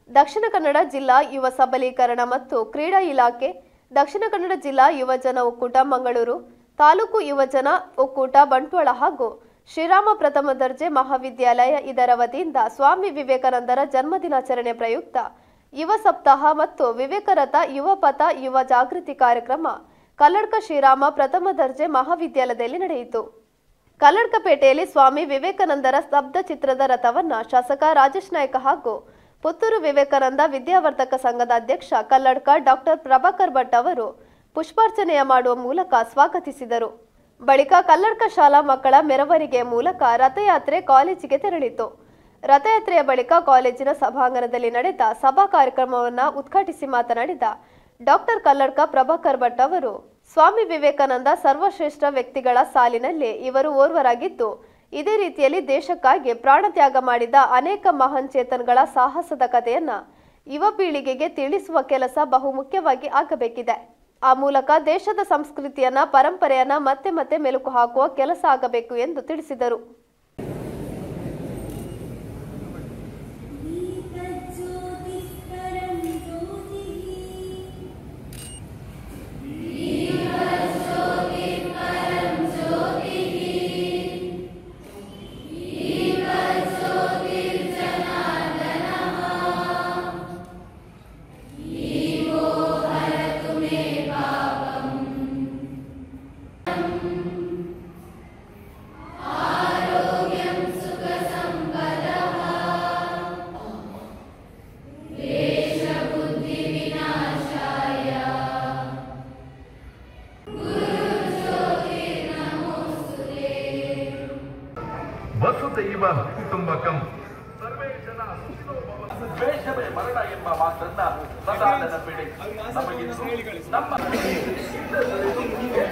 ದಕ್ಷಿಣ ಕನ್ನಡ ಜಿಲ್ಲಾ ಯುವ ಸಬಲೀಕರಣ ಮತ್ತು ಕ್ರೀಡಾ ಇಲಾಖೆ, ದಕ್ಷಿಣ ಕನ್ನಡ ಜಿಲ್ಲಾ ಯುವಜನ ಒಕ್ಕೂಟ ಮಂಗಳೂರು, ತಾಲೂಕು ಯುವಜನ ಒಕ್ಕೂಟ ಬಂಟ್ವಾಳ ಹಾಗೂ ಶ್ರೀರಾಮ ಪ್ರಥಮ ದರ್ಜೆ ಮಹಾವಿದ್ಯಾಲಯ ಇದರ ವತಿಯಿಂದ ಸ್ವಾಮಿ ವಿವೇಕಾನಂದರ ಜನ್ಮದಿನಾಚರಣೆ ಪ್ರಯುಕ್ತ ಯುವ ಸಪ್ತಾಹ ಮತ್ತು ವಿವೇಕರಥ ಯುವ ಪಥ ಯುವ ಜಾಗೃತಿ ಕಾರ್ಯಕ್ರಮ ಕಲ್ಲಡ್ಕ ಶ್ರೀರಾಮ ಪ್ರಥಮ ದರ್ಜೆ ಮಹಾವಿದ್ಯಾಲಯದಲ್ಲಿ ನಡೆಯಿತು. ಕಲ್ಲಡ್ಕಪೇಟೆಯಲ್ಲಿ ಸ್ವಾಮಿ ವಿವೇಕಾನಂದರ ಸ್ತಬ್ಧ ಚಿತ್ರದ ರಥವನ್ನು ಶಾಸಕ ರಾಜೇಶ್ ನಾಯ್ಕ ಹಾಗೂ ಪುತ್ತೂರು ವಿವೇಕಾನಂದ ವಿದ್ಯಾವರ್ಧಕ ಸಂಘದ ಅಧ್ಯಕ್ಷ ಕಲ್ಲಡ್ಕ ಡಾಕ್ಟರ್ ಪ್ರಭಾಕರ್ ಭಟ್ ಅವರು ಪುಷ್ಪಾರ್ಚನೆಯ ಮಾಡುವ ಮೂಲಕ ಸ್ವಾಗತಿಸಿದರು. ಬಳಿಕ ಕಲ್ಲಡ್ಕ ಶಾಲಾ ಮಕ್ಕಳ ಮೆರವಣಿಗೆ ಮೂಲಕ ರಥಯಾತ್ರೆ ಕಾಲೇಜಿಗೆ ತೆರಳಿತು. ರಥಯಾತ್ರೆಯ ಬಳಿಕ ಕಾಲೇಜಿನ ಸಭಾಂಗಣದಲ್ಲಿ ನಡೆದ ಸಭಾ ಕಾರ್ಯಕ್ರಮವನ್ನು ಉದ್ಘಾಟಿಸಿ ಮಾತನಾಡಿದ ಡಾಕ್ಟರ್ ಕಲ್ಲಡ್ಕ ಪ್ರಭಾಕರ್ ಭಟ್ ಅವರು, ಸ್ವಾಮಿ ವಿವೇಕಾನಂದ ಸರ್ವಶ್ರೇಷ್ಠ ವ್ಯಕ್ತಿಗಳ ಸಾಲಿನಲ್ಲಿ ಇವರು ಓರ್ವರಾಗಿದ್ದು, ಇದೇ ರೀತಿಯಲ್ಲಿ ದೇಶಕ್ಕಾಗಿ ಪ್ರಾಣತ್ಯಾಗ ಮಾಡಿದ ಅನೇಕ ಮಹಾನ್ ಚೇತನಗಳ ಸಾಹಸದ ಕಥೆಯನ್ನ ಯುವ ಪೀಳಿಗೆಗೆ ತಿಳಿಸುವ ಕೆಲಸ ಬಹುಮುಖ್ಯವಾಗಿ ಆಗಬೇಕಿದೆ. ಆ ಮೂಲಕ ದೇಶದ ಸಂಸ್ಕೃತಿಯನ್ನ ಪರಂಪರೆಯನ್ನ ಮತ್ತೆ ಮತ್ತೆ ಮೆಲುಕು ಹಾಕುವ ಕೆಲಸ ಆಗಬೇಕು ಎಂದು ತಿಳಿಸಿದರು. ವಸುದೈವ ಕುಟುಂಬಕಂ ಸರ್ವೇ ಜನ ದ್ವೇಷವೇ ಮರಣ ಎಂಬ ಮಾತನ್ನ ಸದಾ ನೆನಪಿಡಿ. ನಮಗಿಂದು ನಮ್ಮ